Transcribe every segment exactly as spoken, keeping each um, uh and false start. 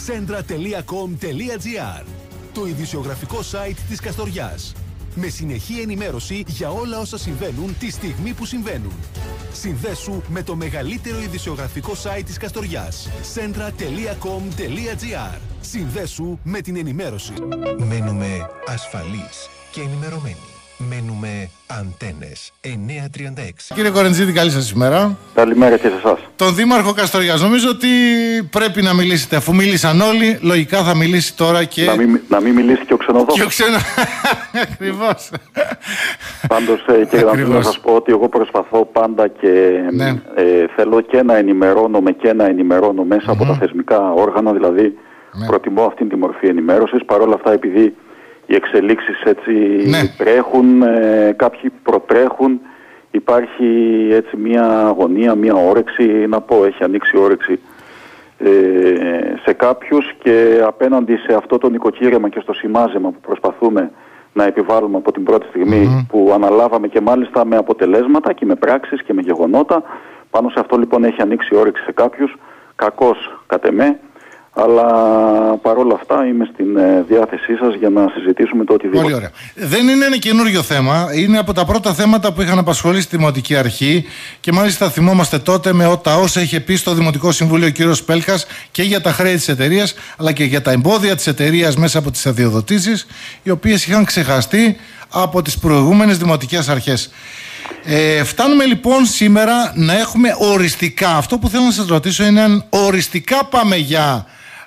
σέντρα τελεία κομ τελεία τζι άρ, το ειδησιογραφικό site της Καστοριάς. Με συνεχή ενημέρωση για όλα όσα συμβαίνουν τη στιγμή που συμβαίνουν. Συνδέσου με το μεγαλύτερο ειδησιογραφικό site της Καστοριάς. σέντρα τελεία κομ τελεία τζι άρ. Συνδέσου με την ενημέρωση. Μένουμε ασφαλείς και ενημερωμένοι. Μένουμε Αντένες εννιακόσια τριάντα έξι. Κύριε Κορεντζίδη, καλή σας ημέρα. Καλημέρα και σε εσάς. Τον Δήμαρχο Καστοριάς, νομίζω ότι πρέπει να μιλήσετε. Αφού μίλησαν όλοι, λογικά θα μιλήσει τώρα και. Να μην, να μην μιλήσει και ο ξενοδόχος. Και ο ξενο... Ακριβώς. Πάντως, ε, κύριε Δαντζή, να σας πω ότι εγώ προσπαθώ πάντα και ναι. ε, θέλω και να ενημερώνομαι και να ενημερώνω μέσα mm-hmm. από τα θεσμικά όργανα. Δηλαδή, ναι. προτιμώ αυτή τη μορφή ενημέρωσης. Παρ' όλα αυτά, επειδή οι εξελίξεις έτσι ναι. τρέχουν, ε, κάποιοι προτρέχουν, υπάρχει έτσι μια αγωνία, μια όρεξη, να πω, έχει ανοίξει όρεξη ε, σε κάποιους και απέναντι σε αυτό το νοικοκύρεμα και στο σημάζεμα που προσπαθούμε να επιβάλλουμε από την πρώτη στιγμή mm-hmm. που αναλάβαμε και μάλιστα με αποτελέσματα και με πράξεις και με γεγονότα, πάνω σε αυτό λοιπόν έχει ανοίξει όρεξη σε κάποιους, κακώς κατ' εμέ. Αλλά παρόλα αυτά είμαι στην ε, διάθεσή σας για να συζητήσουμε το οτιδήποτε. Πολύ ωραία. Δεν είναι ένα καινούριο θέμα. Είναι από τα πρώτα θέματα που είχαν απασχολήσει τη Δημοτική Αρχή και μάλιστα θυμόμαστε τότε με τα όσα είχε πει στο Δημοτικό Συμβούλιο ο κύριος Πέλκας και για τα χρέη της εταιρείας αλλά και για τα εμπόδια της εταιρείας μέσα από τις αδειοδοτήσεις, οι οποίες είχαν ξεχαστεί από τις προηγούμενες δημοτικές αρχές. Ε, φτάνουμε λοιπόν σήμερα να έχουμε οριστικά, αυτό που θέλω να σας ρωτήσω είναι αν οριστικά πάμε για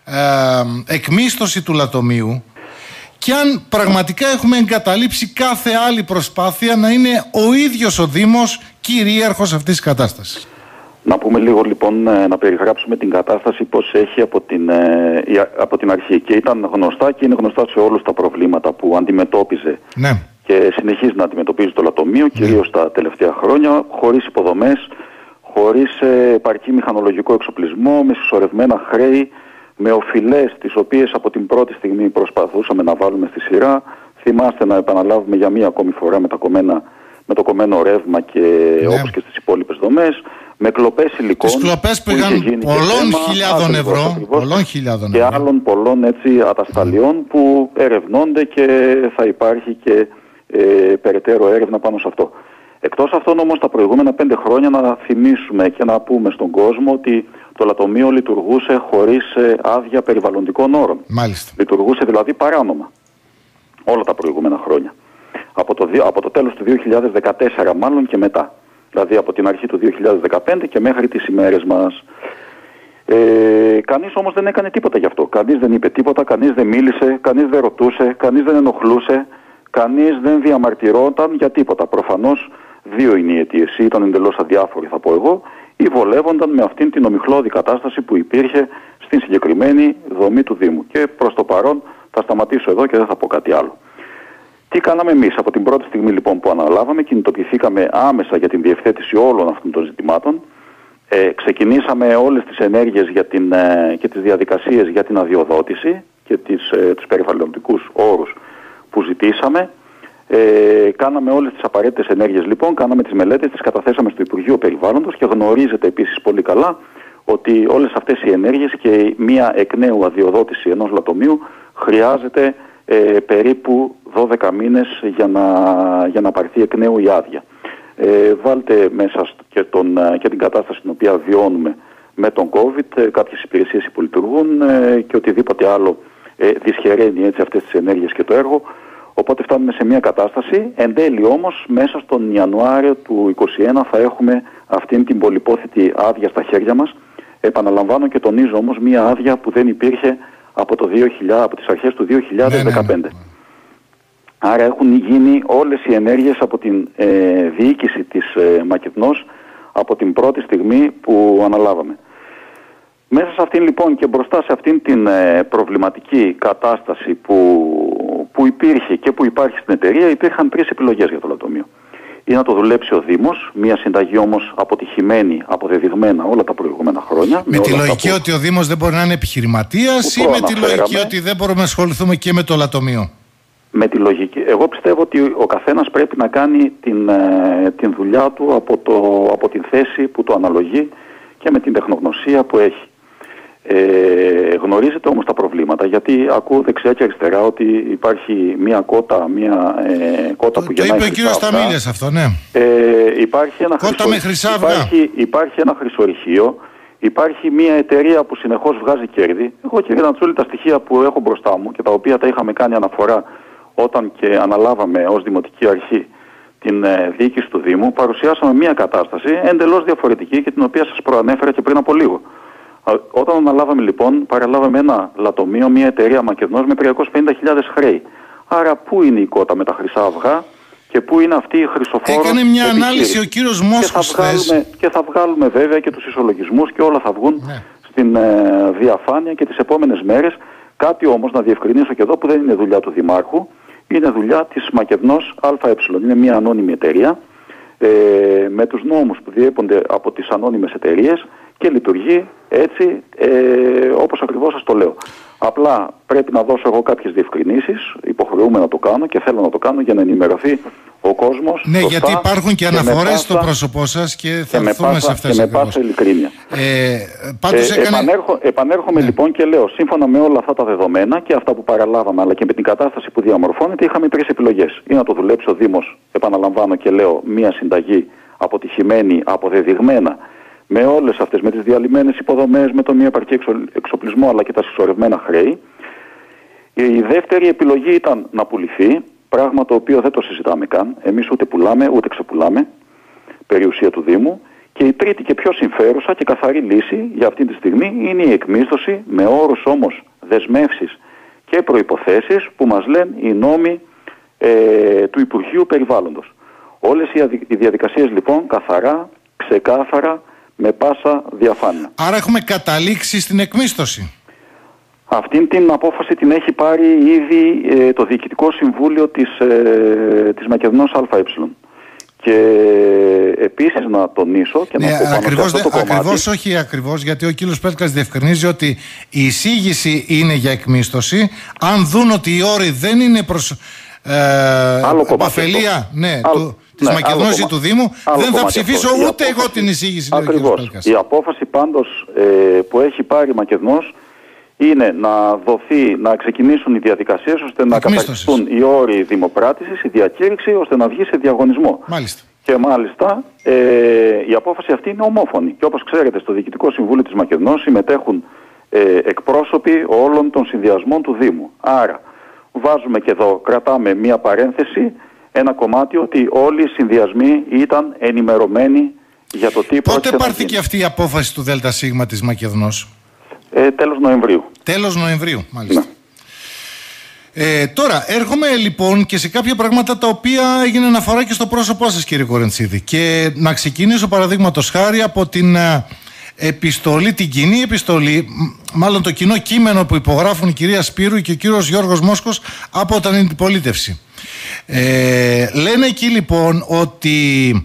ε, εκμίσθωση του λατομείου και αν πραγματικά έχουμε εγκαταλείψει κάθε άλλη προσπάθεια να είναι ο ίδιος ο Δήμος κυρίαρχος αυτής της κατάστασης. Να πούμε λίγο λοιπόν, να περιγράψουμε την κατάσταση πώς έχει από την, από την αρχή. Και ήταν γνωστά και είναι γνωστά σε όλους τα προβλήματα που αντιμετώπιζε ναι. και συνεχίζει να αντιμετωπίζει το λατομείο, ναι. κυρίως τα τελευταία χρόνια, χωρίς υποδομές, χωρίς επαρκή μηχανολογικό εξοπλισμό, με συσσωρευμένα χρέη, με οφειλές τις οποίες από την πρώτη στιγμή προσπαθούσαμε να βάλουμε στη σειρά. Θυμάστε να επαναλάβουμε για μία ακόμη φορά με, τα κομμένα, με το κομμένο ρεύμα και ναι. όπως και στις υπόλοιπες δομές. Με κλοπές υλικών. Τις κλοπές πήγαν πολλών χιλιάδων ευρώ, πολλών χιλιάδων και ευρώ. άλλων πολλών έτσι ατασταλιών mm. που ερευνώνται και θα υπάρχει και ε, περαιτέρω έρευνα πάνω σε αυτό. Εκτός αυτών όμως τα προηγούμενα πέντε χρόνια να θυμίσουμε και να πούμε στον κόσμο ότι το λατομείο λειτουργούσε χωρίς ε, άδεια περιβαλλοντικών όρων. Μάλιστα. Λειτουργούσε δηλαδή παράνομα όλα τα προηγούμενα χρόνια. Από το, από το τέλος του δύο χιλιάδες δεκατέσσερα μάλλον και μετά. Δηλαδή από την αρχή του δύο χιλιάδες δεκαπέντε και μέχρι τις ημέρες μας. Ε, κανείς όμως δεν έκανε τίποτα γι' αυτό. Κανείς δεν είπε τίποτα, κανείς δεν μίλησε, κανείς δεν ρωτούσε, κανείς δεν ενοχλούσε, κανείς δεν διαμαρτυρόταν για τίποτα. Προφανώς δύο είναι οι αιτίες. Ή ήταν εντελώς αδιάφοροι θα πω εγώ, ή βολεύονταν με αυτήν την ομιχλώδη κατάσταση που υπήρχε στην συγκεκριμένη δομή του Δήμου. Και προς το παρόν θα σταματήσω εδώ και δεν θα πω κάτι άλλο. Τι κάναμε εμείς από την πρώτη στιγμή λοιπόν που αναλάβαμε, κινητοποιηθήκαμε άμεσα για την διευθέτηση όλων αυτών των ζητημάτων. Ε, ξεκινήσαμε όλες τις ενέργειες για την, ε, και τις διαδικασίες για την αδειοδότηση και τις, ε, τους περιβαλλοντικούς όρους που ζητήσαμε. Ε, κάναμε όλες τις απαραίτητες ενέργειες λοιπόν, κάναμε τις μελέτες, τις καταθέσαμε στο Υπουργείο Περιβάλλοντος και γνωρίζετε επίσης πολύ καλά ότι όλες αυτές οι ενέργειες και μία εκ νέου αδειοδότηση ενός λατομείου χρειάζεται Ε, περίπου δώδεκα μήνες για να, για να πάρθει εκ νέου η άδεια. Ε, βάλτε μέσα και, τον, και την κατάσταση την οποία βιώνουμε με τον COVID, ε, κάποιες υπηρεσίες που λειτουργούν ε, και οτιδήποτε άλλο ε, δυσχεραίνει έτσι αυτές τις ενέργειες και το έργο. Οπότε φτάνουμε σε μια κατάσταση. Εν τέλει όμως μέσα στον Ιανουάριο του είκοσι ένα θα έχουμε αυτήν την πολυπόθητη άδεια στα χέρια μας. Επαναλαμβάνω και τονίζω όμως μια άδεια που δεν υπήρχε από, το δύο χιλιάδες, από τις αρχές του δύο χιλιάδες δεκαπέντε. Ναι, ναι, ναι. Άρα έχουν γίνει όλες οι ενέργειες από την ε, διοίκηση της ε, Μακεδνός από την πρώτη στιγμή που αναλάβαμε. Μέσα σε αυτήν λοιπόν και μπροστά σε αυτήν την ε, προβληματική κατάσταση που, που υπήρχε και που υπάρχει στην εταιρεία, υπήρχαν τρεις επιλογές για το λατομείο. Ή να το δουλέψει ο Δήμος, μια συνταγή όμως αποτυχημένη, αποδεδειγμένα όλα τα προηγούμενα χρόνια. Με, με τη λογική που... ότι ο Δήμος δεν μπορεί να είναι επιχειρηματίας ή με τη λογική ότι δεν μπορούμε να ασχοληθούμε και με το λατομείο? Με τη λογική. Εγώ πιστεύω ότι ο καθένας πρέπει να κάνει την, την δουλειά του από, το, από την θέση που το αναλογεί και με την τεχνογνωσία που έχει. Ε, γνωρίζετε όμως τα προβλήματα, γιατί ακούω δεξιά και αριστερά ότι υπάρχει μια κότα, μια ε, κότα το, που γεννάει. Το είπε ο κύριος Σταμίλιας αυτό, ναι. Ε, υπάρχει ένα κότα με χρυσά αυγά. Υπάρχει, υπάρχει ένα χρυσορυχείο, υπάρχει μια εταιρεία που συνεχώς βγάζει κέρδη. Εγώ, κύριε Νατσούλη, τα στοιχεία που έχω μπροστά μου και τα οποία τα είχαμε κάνει αναφορά όταν και αναλάβαμε ως Δημοτική Αρχή την ε, διοίκηση του Δήμου, παρουσιάσαμε μια κατάσταση εντελώς διαφορετική και την οποία σας προανέφερα και πριν από λίγο. Όταν αναλάβαμε λοιπόν, παραλάβαμε ένα λατομείο, μια εταιρεία Μακεδνός με τριακόσιες πενήντα χιλιάδες χρέη. Άρα πού είναι η κότα με τα χρυσά αυγά και πού είναι αυτή η χρυσοφόρος? Έκανε μια ανάλυση ο κύριος Μόσχος και θα, βγάλουμε, και θα βγάλουμε βέβαια και τους ισολογισμούς και όλα θα βγουν ναι. στην ε, διαφάνεια και τις επόμενες μέρες. Κάτι όμως να διευκρινίσω και εδώ που δεν είναι δουλειά του Δημάρχου, είναι δουλειά της Μακεδνός ΑΕ. Είναι μια ανώνυμη εταιρεία ε, με τους νόμους που διέπονται από τις ανώνυμες εταιρείες και λειτουργεί έτσι ε, όπως ακριβώς σας το λέω. Απλά πρέπει να δώσω εγώ κάποιες διευκρινήσεις, υποχρεούμε να το κάνω και θέλω να το κάνω για να ενημερωθεί ο κόσμος. Ναι, σωστά, γιατί υπάρχουν και αναφορές πάσα, στο πρόσωπό σας και θα και έρθουμε σε αυτές. Και με πάσα ειλικρίνεια. Ε, πάντως ε, έκανε... επανέρχο, επανέρχομαι ναι. λοιπόν και λέω, σύμφωνα με όλα αυτά τα δεδομένα και αυτά που παραλάβαμε, αλλά και με την κατάσταση που διαμορφώνεται, είχαμε τρεις επιλογές. Ή να το δουλέψει ο Δήμος, επαναλαμβάνω και λέω, μία συνταγή αποτυχημένη, αποδεδειγμένα, με όλες αυτές, με τις διαλυμένες υποδομές, με το μη επαρκή εξοπλισμό αλλά και τα συσσωρευμένα χρέη. Η δεύτερη επιλογή ήταν να πουληθεί, πράγμα το οποίο δεν το συζητάμε καν. Εμείς ούτε πουλάμε ούτε ξεπουλάμε, περιουσία του Δήμου. Και η τρίτη και πιο συμφέρουσα και καθαρή λύση για αυτή τη στιγμή είναι η εκμίσθωση, με όρους όμως δεσμεύσεις και προϋποθέσεις που μας λένε οι νόμοι ε, του Υπουργείου Περιβάλλοντος. Όλες οι διαδικασίες λοιπόν καθαρά, ξεκάθαρα, με πάσα διαφάνεια. Άρα έχουμε καταλήξει στην εκμίσθωση. Αυτήν την απόφαση την έχει πάρει ήδη ε, το Διοικητικό Συμβούλιο της, ε, της Μακεδνός ΑΕ. Και επίσης να τονίσω και ναι, να πω πάνω ακριβώς, σε αυτό το κομμάτι. Ακριβώς, όχι ακριβώς, γιατί ο κύριος Πέτρας διευκρινίζει ότι η εισήγηση είναι για εκμίσθωση. Αν δουν ότι οι όροι δεν είναι προς ε, επαφελία ναι, του, της ναι, Μακεδνός ή του Δήμου, άλλο δεν θα ψηφίσω αυτό. ούτε εγώ την εισήγηση. Ακριβώς. Η απόφαση πάντως ε, που έχει πάρει η Μακεδνός είναι να δοθεί, να ξεκινήσουν οι διαδικασίες ώστε να κατακτηθούν οι όροι δημοπράτησης, η διακήρυξη, ώστε να βγει σε διαγωνισμό. Μάλιστα. Και μάλιστα ε, η απόφαση αυτή είναι ομόφωνη. Και όπως ξέρετε, στο Διοικητικό Συμβούλιο της Μακεδνός συμμετέχουν ε, εκπρόσωποι όλων των συνδυασμών του Δήμου. Άρα βάζουμε και εδώ, κρατάμε μία παρένθεση, ένα κομμάτι ότι όλοι οι συνδυασμοί ήταν ενημερωμένοι για το τι πρόκειται. Πότε πάρθηκε αυτή η απόφαση του ΔΣ της Μακεδνός? Ε, τέλος Νοεμβρίου. Τέλος Νοεμβρίου, μάλιστα. Ναι. Ε, τώρα, έρχομαι λοιπόν και σε κάποια πράγματα τα οποία έγινε αναφορά και στο πρόσωπό σας, κύριε Κορεντσίδη. Και να ξεκινήσω παραδείγματος χάρη από την ε, επιστολή, την κοινή επιστολή, μάλλον το κοινό κείμενο που υπογράφουν η κυρία Σπύρου και ο κύριος Γιώργος Μόσχος από την αντιπολίτευση. Ε, λένε εκεί λοιπόν ότι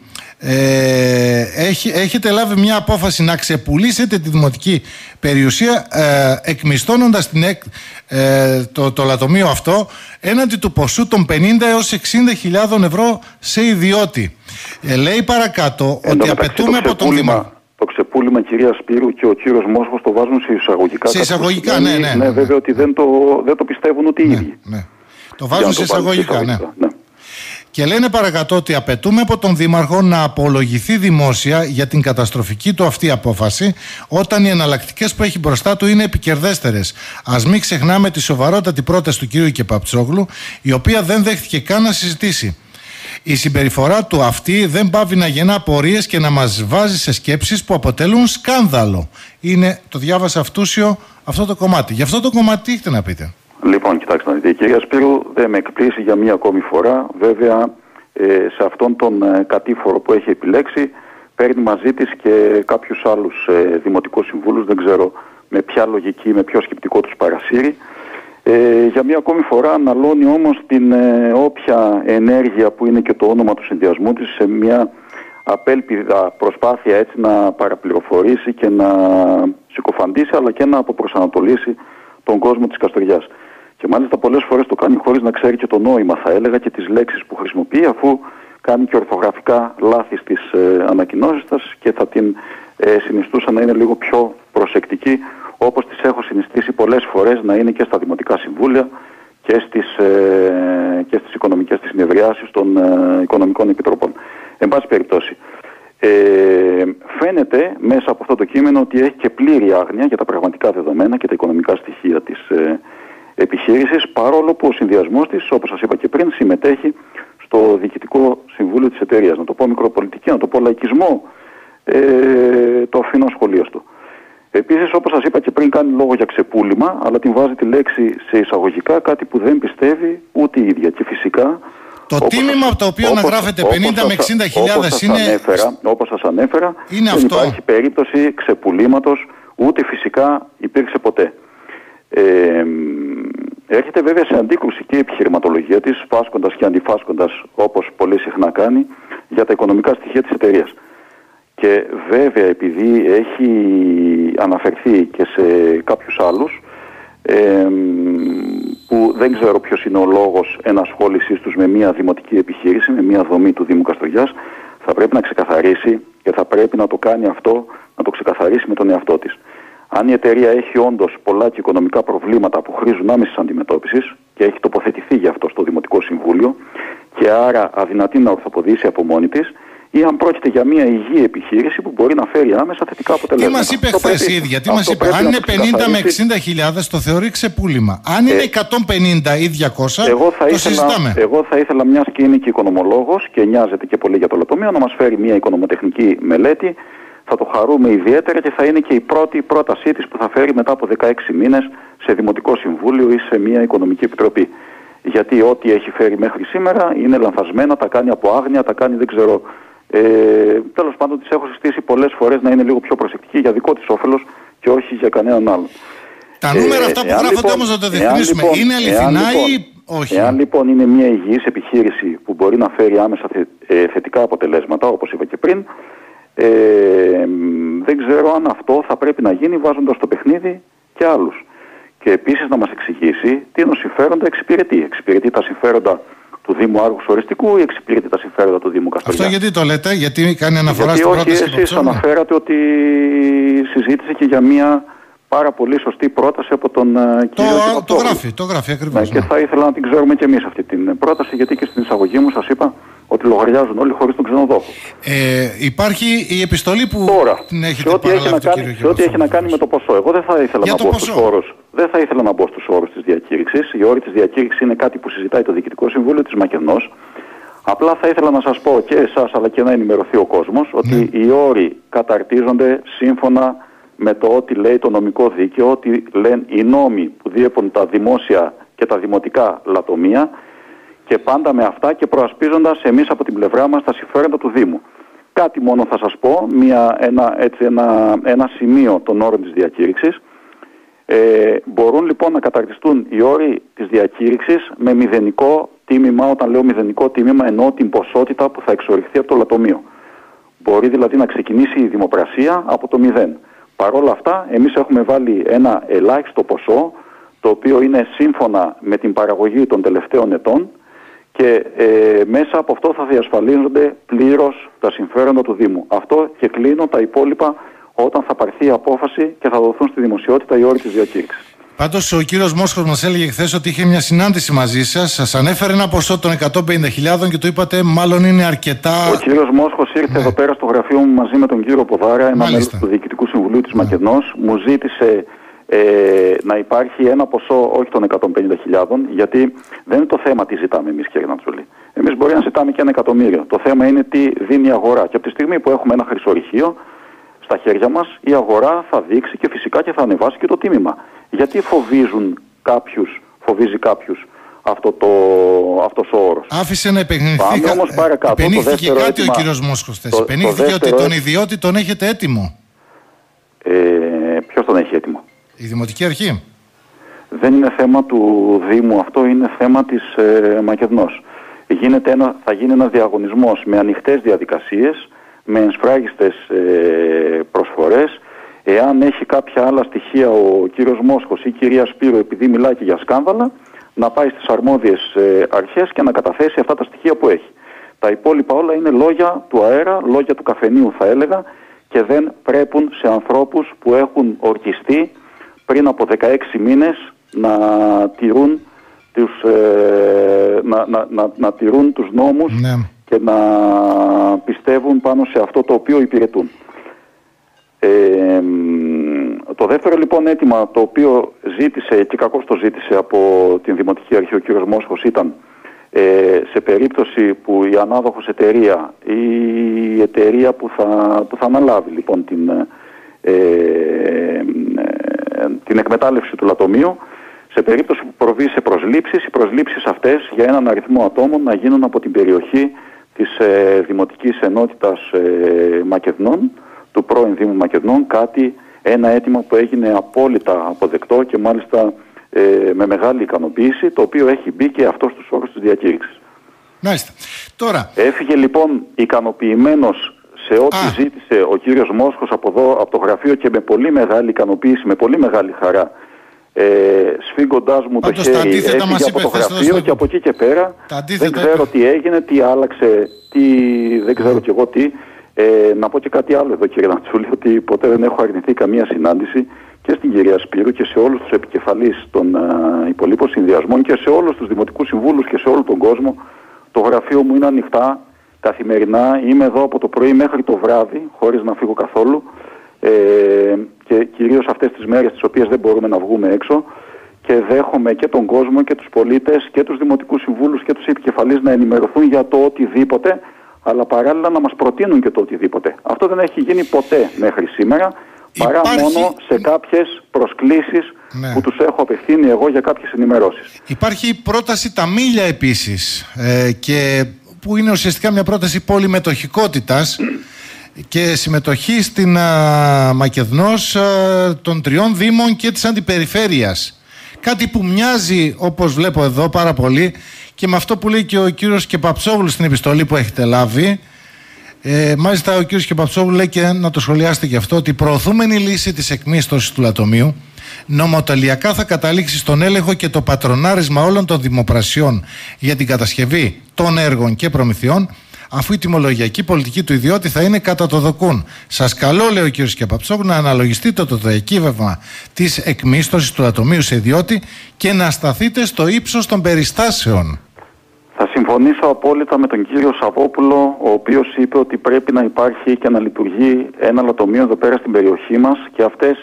ε, έχει, έχετε λάβει μια απόφαση να ξεπουλήσετε τη δημοτική περιουσία ε, εκμισθώνοντας την εκ, ε, το, το λατομείο αυτό έναντι του ποσού των πενήντα έως εξήντα χιλιάδων ευρώ σε ιδιώτη. Ε, λέει παρακάτω Εν ότι απαιτούμε από τον Δήμαρχο. Το ξεπούλημα, κυρία Σπύρου και ο κύριος Μόσχος, το βάζουν σε εισαγωγικά. Σε εισαγωγικά, ναι, ναι, ναι, ναι. Ναι, βέβαια ότι δεν το, δεν το πιστεύουν ούτε οι ναι, ίδιοι. Ναι. Το βάζουν σε εισαγωγικά, ναι. ναι. Και λένε παρακατώ ότι απαιτούμε από τον Δήμαρχο να απολογηθεί δημόσια για την καταστροφική του αυτή απόφαση, όταν οι εναλλακτικές που έχει μπροστά του είναι επικερδέστερες. Ας μην ξεχνάμε τη σοβαρότατη πρόταση του κ. Κεπαπτσόγλου, η οποία δεν δέχτηκε καν να συζητήσει. Η συμπεριφορά του αυτή δεν πάβει να γεννά απορίες και να μας βάζει σε σκέψεις που αποτελούν σκάνδαλο. Είναι, το διάβασα αυτούσιο αυτό το κομμάτι. Γι' αυτό το κομμάτι τι έχετε να πείτε? Λοιπόν, κοιτάξτε να δείτε, η κυρία Σπύρου δεν με εκπλήσει για μία ακόμη φορά. Βέβαια, ε, σε αυτόν τον ε, κατήφορο που έχει επιλέξει, παίρνει μαζί της και κάποιους άλλους ε, δημοτικούς συμβούλους, δεν ξέρω με ποια λογική, με ποιο σκεπτικό τους παρασύρει. Ε, για μία ακόμη φορά αναλώνει όμως την ε, όποια ενέργεια που είναι και το όνομα του συνδυασμού της σε μια απέλπιδα προσπάθεια έτσι να παραπληροφορήσει και να συκοφαντήσει, αλλά και να αποπροσανατολίσει τον κόσμο της Καστοριάς. Και μάλιστα πολλές φορές το κάνει χωρίς να ξέρει και το νόημα, θα έλεγα, και τις λέξεις που χρησιμοποιεί, αφού κάνει και ορθογραφικά λάθη στις ε, ανακοινώσεις της και θα την ε, συνιστούσα να είναι λίγο πιο προσεκτική όπως τις έχω συνιστήσει πολλές φορές να είναι και στα Δημοτικά Συμβούλια και στις, ε, και στις οικονομικές της συνεδριάσεις των ε, οικονομικών επιτροπών. Εν πάση περιπτώσει, ε, φαίνεται μέσα από αυτό το κείμενο ότι έχει και πλήρη άγνοια για τα πραγματικά δεδομένα και τα οικονομικά στοιχεία της ε, επιχείρησης, παρόλο που ο συνδυασμός της, όπως σας είπα και πριν, συμμετέχει στο Διοικητικό Συμβούλιο της εταιρείας. Να το πω μικροπολιτική, να το πω λαϊκισμό, ε, το αφήνω σχολίαστο. Επίσης, όπως σας είπα και πριν, κάνει λόγο για ξεπούλημα, αλλά την βάζει τη λέξη σε εισαγωγικά, κάτι που δεν πιστεύει ούτε η ίδια. Και φυσικά, το τίμημα από το οποίο αναγράφεται πενήντα με εξήντα χιλιάδες είναι... Ανέφερα, όπως σας ανέφερα, είναι δεν αυτό. υπάρχει περίπτωση ξεπουλήματος, ούτε φυσικά υπήρξε ποτέ. Ε, έρχεται βέβαια σε αντίκρουση και η επιχειρηματολογία της, φάσκοντας και αντιφάσκοντας, όπως πολύ συχνά κάνει, για τα οικονομικά στοιχεία της εταιρείας. Και βέβαια, επειδή έχει αναφερθεί και σε κάποιους άλλους, ε, που δεν ξέρω ποιος είναι ο λόγος ενασχόλησης τους με μια δημοτική επιχείρηση, με μια δομή του Δήμου Καστοριάς, θα πρέπει να ξεκαθαρίσει και θα πρέπει να το κάνει αυτό, να το ξεκαθαρίσει με τον εαυτό της. Αν η εταιρεία έχει όντως πολλά και οικονομικά προβλήματα που χρήζουν άμεσης αντιμετώπισης και έχει τοποθετηθεί γι' αυτό στο Δημοτικό Συμβούλιο και άρα αδυνατεί να ορθοποδήσει από μόνη της, ή αν πρόκειται για μια υγιή επιχείρηση που μπορεί να φέρει άμεσα θετικά αποτελέσματα. Τι μας είπε χθες η ίδια, τι μας είπε, αν είναι πενήντα με εξήντα χιλιάδες το θεωρεί ξεπούλημα. Αν είναι εκατόν πενήντα ή διακόσια, εγώ θα το ήθελα, συζητάμε. Εγώ θα ήθελα, μιας και είναι και οικονομολόγος και νοιάζεται και πολύ για το λατομείο, να μας φέρει μια οικονομοτεχνική μελέτη. Θα το χαρούμε ιδιαίτερα και θα είναι και η πρώτη πρότασή της που θα φέρει μετά από δεκαέξι μήνες σε Δημοτικό Συμβούλιο ή σε μια Οικονομική Επιτροπή. Γιατί ό,τι έχει φέρει μέχρι σήμερα είναι λανθασμένα, τα κάνει από άγνοια, τα κάνει δεν ξέρω. Ε, τέλος πάντων, της έχω συστήσει πολλές φορές να είναι λίγο πιο προσεκτική για δικό της όφελος και όχι για κανέναν άλλον. Τα νούμερα αυτά που γράφονται λοιπόν, όμως να το διευκρινίσουμε, λοιπόν, είναι αληθινά λοιπόν, ή όχι? Εάν λοιπόν είναι μια υγιής επιχείρηση που μπορεί να φέρει άμεσα θε, ε, θετικά αποτελέσματα, όπως είπα και πριν, ε, δεν ξέρω αν αυτό θα πρέπει να γίνει βάζοντας στο παιχνίδι και άλλους. Και επίσης να μας εξηγήσει τι είναι συμφέροντα εξυπηρετεί. Εξυπηρετεί τα συμφέροντα του Δήμου Άργους Οριστικού ή εξυπηρετεί τα συμφέροντα του Δήμου Καστοριά? Αυτό γιατί το λέτε, γιατί κάνει αναφορά γιατί στην πρόταση? Γιατί όχι, εσείς αναφέρατε ότι συζήτησε και για μια πάρα πολύ σωστή πρόταση από τον το, κύριο το, το γράφει, το γράφει ακριβώς. Ναι, ναι. Και θα ήθελα να την ξέρουμε και εμείς αυτή την πρόταση, γιατί και στην εισαγωγή μου σας είπα ότι λογαριάζουν όλοι χωρίς τον ξενοδόχο. Ε, υπάρχει η επιστολή που Τώρα, την έχετε σε ό,τι έχει, να κάνει, σε ό,τι έχει να κάνει με το ποσό. Εγώ δεν θα ήθελα, να μπω, στους όρους, δεν θα ήθελα να μπω στους όρους της διακήρυξης. Οι όροι της διακήρυξης είναι κάτι που συζητάει το Διοικητικό Συμβούλιο της Μακεδνός. Απλά θα ήθελα να σας πω και εσάς αλλά και να ενημερωθεί ο κόσμος ότι ναι. οι όροι καταρτίζονται σύμφωνα με το ότι λέει το νομικό δίκαιο, ότι λένε οι νόμοι που διέπουν τα δημόσια και τα δημοτικά λατομεία, και πάντα με αυτά και προασπίζοντας εμείς από την πλευρά μας τα συμφέροντα του Δήμου. Κάτι μόνο θα σας πω, μια, ένα, έτσι, ένα, ένα σημείο των όρων της διακήρυξης. Ε, μπορούν λοιπόν να καταρτιστούν οι όροι της διακήρυξης με μηδενικό τίμημα. Όταν λέω μηδενικό τίμημα εννοώ την ποσότητα που θα εξορυχθεί από το λατομείο. Μπορεί δηλαδή να ξεκινήσει η δημοπρασία από το μηδέν. Παρ' όλα αυτά εμείς έχουμε βάλει ένα ελάχιστο ποσό, το οποίο είναι σύμφωνα με την παραγωγή των τελευταίων ετών, και ε, μέσα από αυτό θα διασφαλίζονται πλήρως τα συμφέροντα του Δήμου. Αυτό και κλείνω, τα υπόλοιπα όταν θα πάρθει η απόφαση και θα δοθούν στη δημοσιότητα οι όροι της διακήρυξης. Πάντως ο κύριος Μόσχος μας έλεγε χθες ότι είχε μια συνάντηση μαζί σας, σας ανέφερε ένα ποσό των εκατόν πενήντα χιλιάδων και του είπατε μάλλον είναι αρκετά... Ο κύριος Μόσχος ήρθε ναι. εδώ πέρα στο γραφείο μου μαζί με τον κύριο Ποδάρα, ένα μέλος του Διοικητικού Συμβουλίου της ναι. Μακεδνός, μου ζήτησε... Ε, να υπάρχει ένα ποσό όχι των εκατόν πενήντα χιλιάδων, γιατί δεν είναι το θέμα τι ζητάμε εμείς, κύριε Νατσολή. Εμείς μπορεί να ζητάμε και ένα εκατομμύριο. Το θέμα είναι τι δίνει η αγορά. Και από τη στιγμή που έχουμε ένα χρυσορυχείο στα χέρια μας, η αγορά θα δείξει και φυσικά και θα ανεβάσει και το τίμημα. Γιατί φοβίζουν κάποιους, φοβίζει κάποιους αυτό το, αυτός ο όρος? Άφησε να επενδυθεί Επενήθηκε κάτι έτοιμα, ο κύριος Μόσχος θες. Επενήθηκε ότι τον ιδιώτη τον έχετε έτοιμο. Ε, ποιος τον έχει έτοιμο? Η Δημοτική Αρχή. Δεν είναι θέμα του Δήμου αυτό, είναι θέμα της ε, Μακεδνός. Γίνεται ένα, θα γίνει ένας διαγωνισμός με ανοιχτές διαδικασίες, με ενσφράγιστες ε, προσφορές. Εάν έχει κάποια άλλα στοιχεία ο κύριος Μόσχος ή η κυρία Σπύρο, επειδή μιλάει και για σκάνδαλα, να πάει στις αρμόδιες ε, αρχές και να καταθέσει αυτά τα στοιχεία που έχει. Τα υπόλοιπα όλα είναι λόγια του αέρα, λόγια του καφενείου θα έλεγα, και δεν πρέπουν σε ανθρώπους που έχουν ορκιστεί πριν από δεκαέξι μήνες να τηρούν τους, ε, να, να, να, να τηρούν τους νόμους ναι. και να πιστεύουν πάνω σε αυτό το οποίο υπηρετούν. Ε, το δεύτερο λοιπόν αίτημα το οποίο ζήτησε και κακώς το ζήτησε από την Δημοτική Αρχή ο κύριος Μόσχος ήταν ε, σε περίπτωση που η ανάδοχος εταιρεία ή η εταιρεία που θα, που θα αναλάβει λοιπόν την, ε, ε, την εκμετάλλευση του λατομείου, σε περίπτωση που προβεί σε προσλήψεις, οι προσλήψεις αυτές για έναν αριθμό ατόμων να γίνουν από την περιοχή της ε, Δημοτικής Ενότητας ε, Μακεδνών, του πρώην Δήμου Μακεδνών, κάτι, ένα αίτημα που έγινε απόλυτα αποδεκτό και μάλιστα ε, με μεγάλη ικανοποίηση, το οποίο έχει μπει και αυτό στους όρους της διακήρυξης. Μάλιστα. Τώρα... Έφυγε λοιπόν ικανοποιημένος σε ό,τι Α. ζήτησε ο κύριος Μόσχος από εδώ, από το γραφείο και με πολύ μεγάλη ικανοποίηση, με πολύ μεγάλη χαρά. Ε, σφίγγοντάς μου Πάντως, το χέρι έφυγε από το γραφείο στο... και από εκεί και πέρα δεν ξέρω τι έγινε, τι άλλαξε, τι, δεν ξέρω κι εγώ τι. Ε, να πω και κάτι άλλο εδώ κύριε Νατσούλη, ότι ποτέ δεν έχω αρνηθεί καμία συνάντηση και στην κυρία Σπύρου και σε όλους τους επικεφαλείς των α, υπολείπων συνδυασμών και σε όλους τους δημοτικούς συμβούλους και σε όλο τον κόσμο. Το γραφείο μου είναι ανοιχτά καθημερινά, είμαι εδώ από το πρωί μέχρι το βράδυ χωρίς να φύγω καθόλου. Ε, και κυρίως αυτές τις μέρες τις οποίες δεν μπορούμε να βγούμε έξω, και δέχομαι και τον κόσμο και τους πολίτες και τους δημοτικούς συμβούλους και τους επικεφαλείς να ενημερωθούν για το οτιδήποτε, αλλά παράλληλα να μας προτείνουν και το οτιδήποτε. Αυτό δεν έχει γίνει ποτέ μέχρι σήμερα, παρά Υπάρχει... μόνο σε κάποιες προσκλήσεις ναι. που τους έχω απευθύνει εγώ για κάποιες ενημερώσεις. Υπάρχει πρόταση Ταμίλια επίσης, ε, και που είναι ουσιαστικά μια πρόταση πολυμετοχικότητας και συμμετοχή στην α, Μακεδνός α, των τριών δήμων και της αντιπεριφέρειας. Κάτι που μοιάζει, όπως βλέπω εδώ πάρα πολύ, και με αυτό που λέει και ο κύριος Κεπαψόγλου στην επιστολή που έχετε λάβει. Ε, μάλιστα ο κύριος Κεπαψόγλου λέει, και να το σχολιάσετε και αυτό, ότι η προωθούμενη λύση της εκμίσθωσης του λατομείου νομοτελειακά θα καταλήξει στον έλεγχο και το πατρονάρισμα όλων των δημοπρασιών για την κατασκευή των έργων και προμηθειών, αφού η τιμολογιακή πολιτική του ιδιώτη θα είναι κατά το δοκούν. Σας καλώ, λέει ο κ. Κεπαψόγλου, να αναλογιστείτε το διακύβευμα της εκμίσθωσης του λατομείου σε ιδιώτη και να σταθείτε στο ύψος των περιστάσεων. Θα συμφωνήσω απόλυτα με τον κύριο Σαββόπουλο, ο οποίος είπε ότι πρέπει να υπάρχει και να λειτουργεί ένα λατομείο εδώ πέρα στην περιοχή μας, και αυτές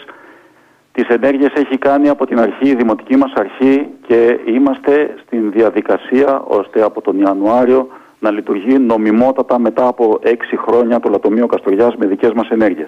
τις ενέργειες έχει κάνει από την αρχή η δημοτική μας αρχή και είμαστε στην διαδικασία ώστε από τον Ιανουάριο να λειτουργεί νομιμότατα μετά από έξι χρόνια το λατομείο Καστοριάς με δικές μας ενέργειες.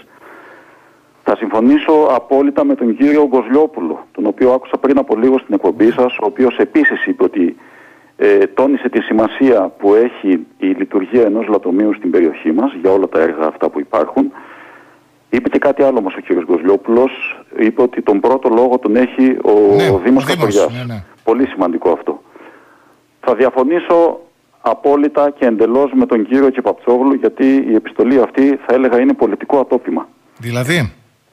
Θα συμφωνήσω απόλυτα με τον κύριο Γκοσλιόπουλο, τον οποίο άκουσα πριν από λίγο στην εκπομπή σας, ο οποίος επίσης είπε ότι ε, τόνισε τη σημασία που έχει η λειτουργία ενός λατομείου στην περιοχή μας για όλα τα έργα αυτά που υπάρχουν. Είπε και κάτι άλλο όμως ο κύριος Γκοσλιόπουλος, είπε ότι τον πρώτο λόγο τον έχει ο, ναι, ο Δήμος Καστοριάς. Ναι, ναι. Πολύ σημαντικό αυτό. Θα διαφωνήσω απόλυτα και εντελώς με τον κύριο Κεπαψόγλου, γιατί η επιστολή αυτή θα έλεγα είναι πολιτικό ατόπιμα. Δηλαδή?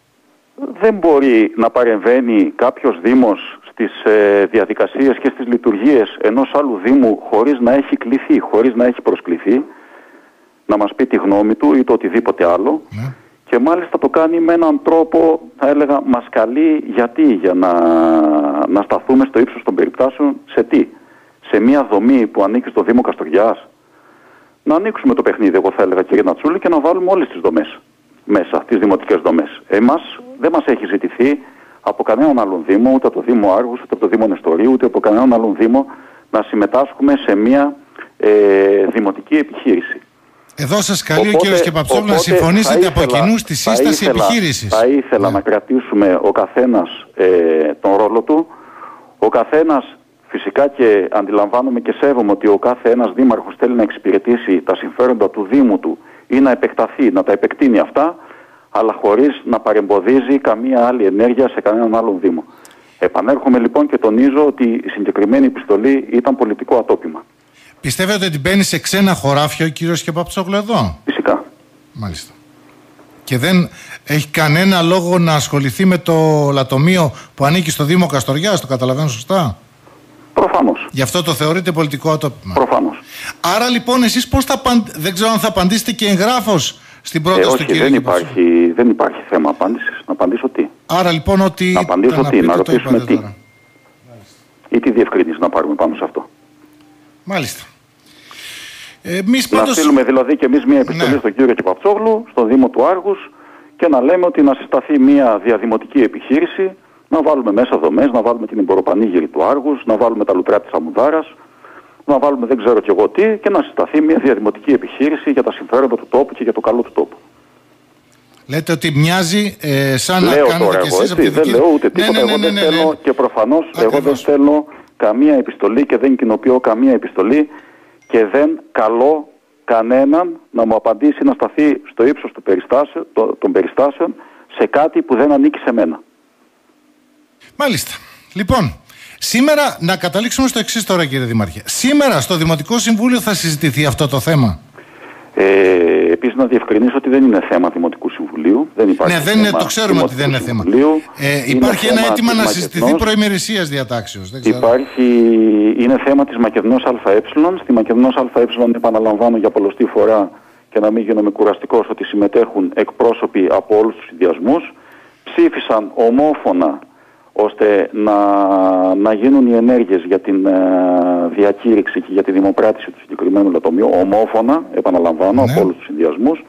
Δεν μπορεί να παρεμβαίνει κάποιος δήμος στις ε, διαδικασίες και στις λειτουργίες ενός άλλου δήμου χωρίς να έχει κληθεί, χωρίς να έχει προσκληθεί, να μας πει τη γνώμη του ή το οτιδήποτε άλλο. Ναι. Και μάλιστα το κάνει με έναν τρόπο, θα έλεγα, μας καλεί γιατί, για να, να σταθούμε στο ύψος των περιπτώσεων σε τι? Σε μια δομή που ανήκει στο Δήμο Καστοριάς. Να ανοίξουμε το παιχνίδι, εγώ θα έλεγα, κύριε Νατσούλη, και να βάλουμε όλες τις δομές μέσα, τις δημοτικές δομές. Εμάς δεν μας έχει ζητηθεί από κανέναν άλλον Δήμο, ούτε από το Δήμο Άργους, ούτε από το Δήμο Νεστορίου, ούτε από κανέναν άλλον Δήμο, να συμμετάσχουμε σε μια ε, δημοτική επιχείρηση. Εδώ σας καλεί οπότε, ο κύριος Κεπαψόγλου να συμφωνήσετε από κοινού στη σύσταση επιχείρησης. Θα ήθελα ναι. να κρατήσουμε ο καθένας ε, τον ρόλο του. Ο καθένας, φυσικά, και αντιλαμβάνομαι και σέβομαι ότι ο κάθε ένας δήμαρχος θέλει να εξυπηρετήσει τα συμφέροντα του Δήμου του ή να επεκταθεί, να τα επεκτείνει αυτά, αλλά χωρίς να παρεμποδίζει καμία άλλη ενέργεια σε κανέναν άλλον Δήμο. Επανέρχομαι λοιπόν και τονίζω ότι η συγκεκριμένη επιστολή ήταν πολιτικό ατόπιμα. Πιστεύετε ότι μπαίνει σε ξένα χωράφια ο κύριος Κεπαψόγλου εδώ? Φυσικά. Μάλιστα. Και δεν έχει κανένα λόγο να ασχοληθεί με το λατομείο που ανήκει στο Δήμο Καστοριάς, το καταλαβαίνω σωστά? Προφανώς. Γι' αυτό το θεωρείτε πολιτικό ατόπιμα? Προφανώς. Άρα λοιπόν εσείς πώς θα απαντήσετε? Δεν ξέρω αν θα απαντήσετε και εγγράφος στην πρόταση ε, όχι, του κύριου δεν υπάρχει, δεν υπάρχει θέμα απάντησης. Να απαντήσω τι? Άρα λοιπόν ότι... Να απαντήσω τι, να ρωτήσουμε τι. Τώρα. Ή τι διευκρίνηση να πάρουμε πάνω σε αυτό. Μάλιστα. Εμείς να πάντως... στείλουμε δηλαδή και εμείς μια επιστολή ναι. στον κύριο Κυπαψόγλου, στο Δήμο του Άργους, και να λέμε ότι να συσταθεί μια διαδημοτική επιχείρηση, να βάλουμε μέσα δομές, να βάλουμε την εμποροπανήγυρη του Άργους, να βάλουμε τα λουτρά της Αμμουδάρας, να βάλουμε δεν ξέρω κι εγώ τι, και να συσταθεί μια διαδημοτική επιχείρηση για τα συμφέροντα του τόπου και για το καλό του τόπου. Λέτε ότι μοιάζει ε, σαν λέω να κάνετε τώρα και εγώ, εσείς από τη δεν δική... λέω ούτε τίποτα, ναι, ναι, ναι, ναι, ναι, εγώ δεν ναι, θέλω ναι. και προφανώς Ακριβώς. εγώ δεν θέλω καμία επιστολή και δεν κοινοποιώ καμία επιστολή και δεν καλώ κανέναν να μου απαντήσει να σταθεί στο ύψος του περιστάσεων, των περιστάσεων σε κάτι που δεν ανήκει σε μένα. Μάλιστα. Λοιπόν, σήμερα να καταλήξουμε στο εξής τώρα, κύριε Δήμαρχε. Σήμερα στο Δημοτικό Συμβούλιο θα συζητηθεί αυτό το θέμα. Ε, επίσης να διευκρινίσω ότι δεν είναι θέμα Δημοτικού Συμβουλίου. Δεν υπάρχει ναι, δεν είναι, το ξέρουμε ότι δεν είναι θέμα. Ε, υπάρχει ένα αίτημα να συζητηθεί προημερησίας διατάξεως. Δεν ξέρω. Υπάρχει, είναι θέμα της Μακεδονός ΑΕ. Στη Μακεδονός ΑΕ, επαναλαμβάνω για πολλοστή φορά και να μην γίνομαι κουραστικός, ότι συμμετέχουν εκπρόσωποι από όλους τους συνδυασμούς. Ψήφισαν ομόφωνα ώστε να, να γίνουν οι ενέργειες για την uh, διακήρυξη και για τη δημοπράτηση του συγκεκριμένου λατομείου, ομόφωνα, επαναλαμβάνω, ναι. από όλους τους συνδυασμούς.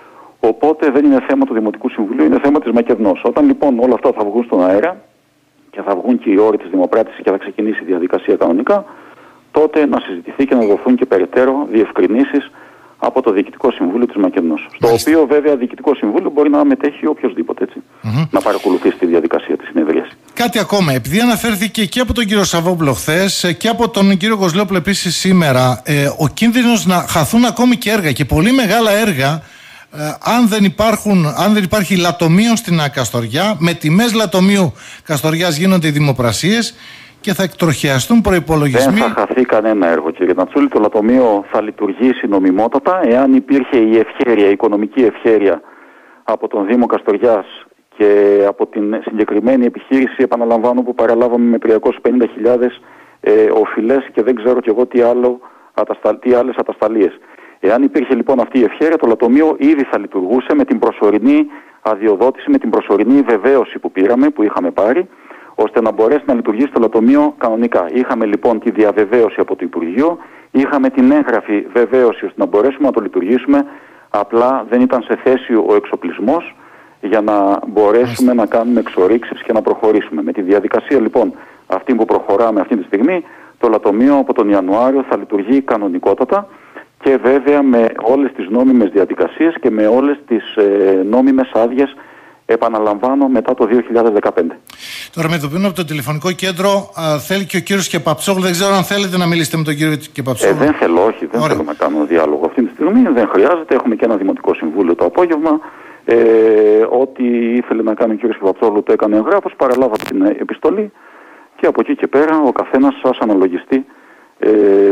Οπότε δεν είναι θέμα του Δημοτικού Συμβουλίου, είναι θέμα της Μακεδονός. Όταν λοιπόν όλα αυτά θα βγουν στον αέρα και θα βγουν και οι όροι της δημοπράτησης και θα ξεκινήσει η διαδικασία κανονικά, τότε να συζητηθεί και να δοθούν και περαιτέρω διευκρινήσεις από το Διοικητικό Συμβούλιο της Μακεδονός. Στο οποίο βέβαια Διοικητικό Συμβούλιο μπορεί να μετέχει οποιοδήποτε, έτσι, mm-hmm. να παρακολουθήσει τη διαδικασία της συνεδρίας. Κάτι ακόμα, επειδή αναφέρθηκε και από τον κύριο Σαββόπουλο χθες και από τον κύριο Κοσλόπουλο επίσης σήμερα, ε, ο κίνδυνος να χαθούν ακόμη και έργα και πολύ μεγάλα έργα, ε, αν, δεν υπάρχουν, αν δεν υπάρχει λατομείο στην Καστοριά, με τιμές λατομείου Καστοριάς γίνονται οι δημοπρασίες και θα εκτροχιαστούν προϋπολογισμοί. Δεν θα χαθεί κανένα έργο, κύριε Νατσούλη. Το λατομείο θα λειτουργήσει νομιμότατα εάν υπήρχε η ευχέρεια, η οικονομική ευχέρεια από τον Δήμο Καστοριάς και από την συγκεκριμένη επιχείρηση, επαναλαμβάνω, που παραλάβαμε με τριακόσιες πενήντα χιλιάδες ε, οφειλές και δεν ξέρω κι εγώ τι, άλλο, αταστα, τι άλλες ατασταλίες. Εάν υπήρχε λοιπόν αυτή η ευχέρεια, το λατομείο ήδη θα λειτουργούσε με την προσωρινή αδειοδότηση, με την προσωρινή βεβαίωση που πήραμε, που είχαμε πάρει, ώστε να μπορέσει να λειτουργήσει το λατομείο κανονικά. Είχαμε λοιπόν τη διαβεβαίωση από το Υπουργείο, είχαμε την έγγραφη βεβαίωση ώστε να μπορέσουμε να το λειτουργήσουμε, απλά δεν ήταν σε θέση ο εξοπλισμός για να μπορέσουμε να κάνουμε εξορίξεις και να προχωρήσουμε. Με τη διαδικασία λοιπόν αυτή που προχωράμε αυτή τη στιγμή, το λατομείο από τον Ιανουάριο θα λειτουργεί κανονικότατα και βέβαια με όλες τις νόμιμες διαδικασίες και με όλες τις ε, νόμιμες άδειες, επαναλαμβάνω, μετά το δύο χιλιάδες δεκαπέντε. Τώρα με ειδοποιούν από το τηλεφωνικό κέντρο, α, θέλει και ο κύριος Κεπαψόγλου. Δεν ξέρω αν θέλετε να μιλήσετε με τον κύριο Κεπαψόγλου. Ε, δεν θέλω, όχι, δεν Ωραία. θέλω να κάνω διάλογο αυτή τη στιγμή. Δεν χρειάζεται. Έχουμε και ένα Δημοτικό Συμβούλιο το απόγευμα. Ε, ό,τι ήθελε να κάνει ο κύριος Κεπαψόγλου το έκανε εγγράφος. Παραλάβατε την επιστολή και από εκεί και πέρα ο καθένας σας αναλογιστεί Ε,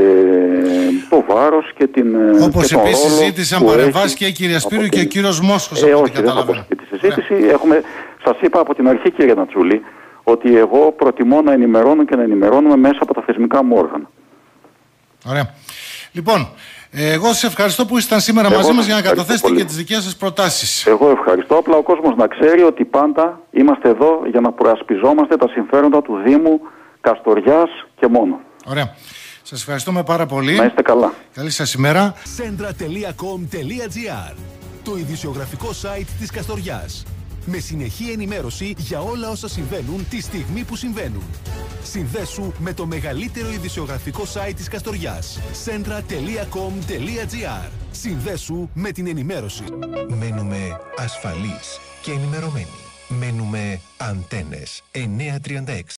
το βάρος και την όπως επίσης ζήτησαν παρεμβάσεις και η κυρία Σπύρου και ο κύριος Μόσχος. Ε, όχι, δεν θα πω και τη συζήτηση. Έχουμε, σας είπα από την αρχή, κύριε Νατσούλη, ότι εγώ προτιμώ να ενημερώνω και να ενημερώνουμε μέσα από τα θεσμικά μου όργανα. Ωραία. Λοιπόν, εγώ σας ευχαριστώ που ήσταν σήμερα εγώ μαζί μας για να καταθέσετε πολύ. Και τις δικές σας προτάσεις. Εγώ ευχαριστώ. Απλά ο κόσμος να ξέρει ότι πάντα είμαστε εδώ για να προασπιζόμαστε τα συμφέροντα του Δήμου Καστοριάς και μόνο. Ωραία. Σας ευχαριστούμε πάρα πολύ. Να είστε καλά. Καλή σας ημέρα. Centra τελεία com τελεία gr, το ειδησιογραφικό site της Καστοριάς. Με συνεχή ενημέρωση για όλα όσα συμβαίνουν τη στιγμή που συμβαίνουν. Συνδέσου με το μεγαλύτερο ειδησιογραφικό site της Καστοριάς. Centra τελεία com τελεία gr. Συνδέσου με την ενημέρωση. Μένουμε ασφαλείς και ενημερωμένοι. Μένουμε Αντένες εννιακόσια τριάντα έξι.